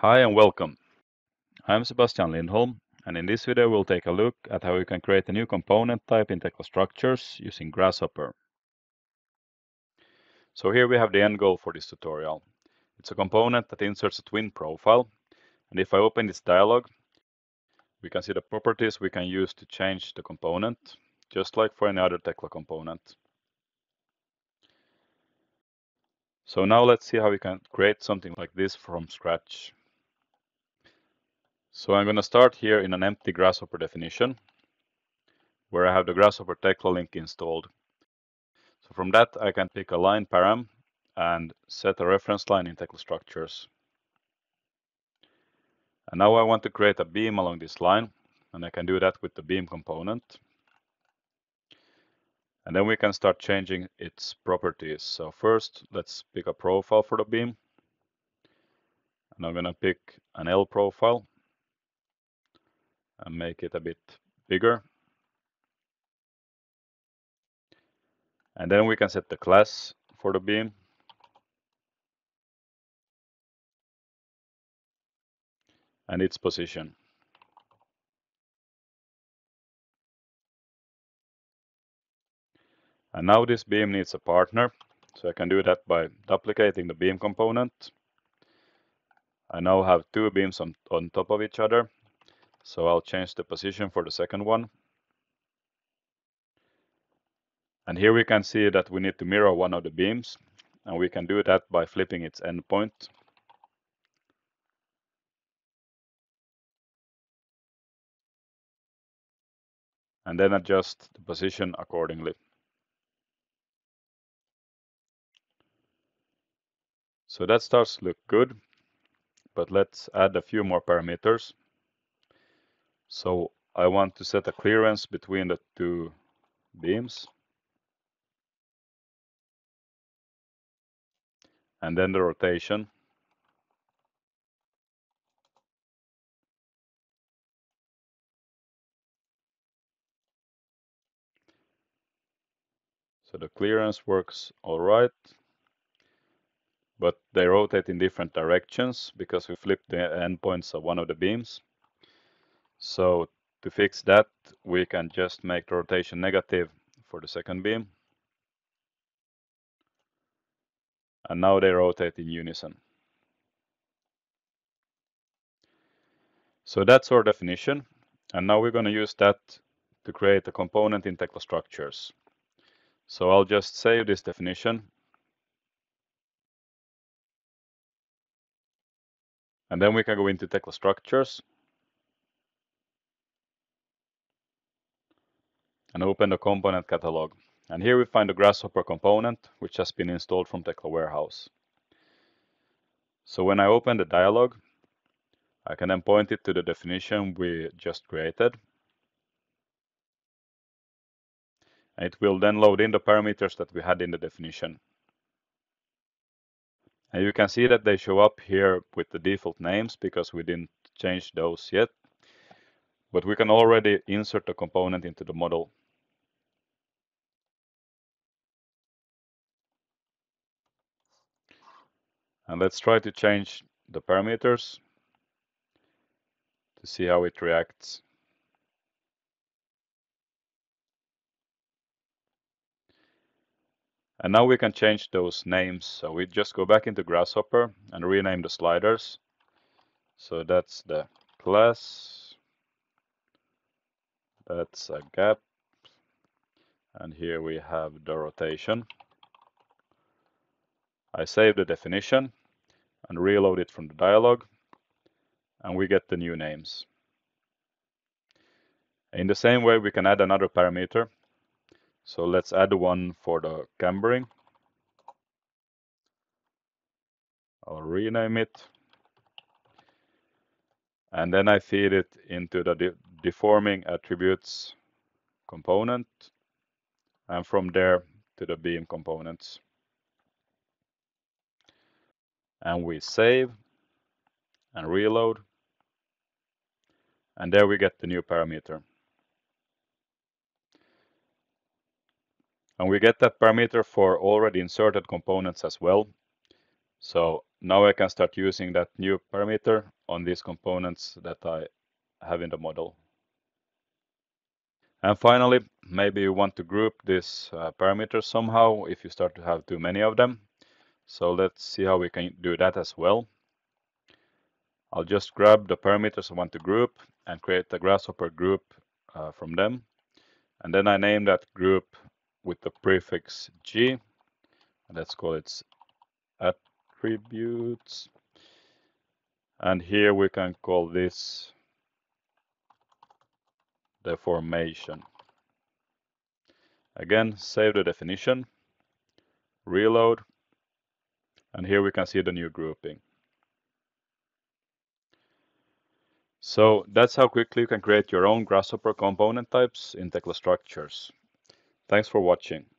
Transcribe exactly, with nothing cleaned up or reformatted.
Hi and welcome. I'm Sebastian Lindholm, and in this video we'll take a look at how you can create a new component type in Tekla Structures using Grasshopper. So here we have the end goal for this tutorial. It's a component that inserts a twin profile, and if I open this dialog, we can see the properties we can use to change the component, just like for any other Tekla component. So now let's see how we can create something like this from scratch. So I'm going to start here in an empty Grasshopper definition, where I have the Grasshopper Tekla link installed. So from that, I can pick a line param and set a reference line in Tekla Structures. And now I want to create a beam along this line, and I can do that with the beam component. And then we can start changing its properties. So first, let's pick a profile for the beam. And I'm going to pick an L profile and make it a bit bigger. And then we can set the class for the beam. And its position. And now this beam needs a partner, so I can do that by duplicating the beam component. I now have two beams on, on top of each other, so I'll change the position for the second one. And here we can see that we need to mirror one of the beams, and we can do that by flipping its endpoint. And then adjust the position accordingly. So that starts to look good, but let's add a few more parameters. So I want to set a clearance between the two beams. And then the rotation. So the clearance works all right, but they rotate in different directions because we flipped the endpoints of one of the beams. So to fix that, we can just make the rotation negative for the second beam. And now they rotate in unison. So that's our definition. And now we're going to use that to create a component in Tekla Structures. So I'll just save this definition. And then we can go into Tekla Structures and open the component catalog. And here we find the Grasshopper component, which has been installed from Tekla Warehouse. So when I open the dialog, I can then point it to the definition we just created. And it will then load in the parameters that we had in the definition. And you can see that they show up here with the default names because we didn't change those yet. But we can already insert the component into the model. And let's try to change the parameters to see how it reacts. And now we can change those names. So we just go back into Grasshopper and rename the sliders. So that's the class. That's a gap. And here we have the rotation. I save the definition and reload it from the dialog. And we get the new names. In the same way, we can add another parameter. So let's add one for the cambering. I'll rename it. And then I feed it into the de deforming attributes component. And from there to the beam components. And we save and reload. And there we get the new parameter. And we get that parameter for already inserted components as well. So now I can start using that new parameter on these components that I have in the model. And finally, maybe you want to group these uh, parameters somehow if you start to have too many of them. So let's see how we can do that as well. I'll just grab the parameters I want to group and create a Grasshopper group uh, from them. And then I name that group with the prefix G. And let's call it attributes. And here we can call this the formation. Again, save the definition, reload, and here we can see the new grouping. So that's how quickly you can create your own Grasshopper component types in Tekla Structures. Thanks for watching.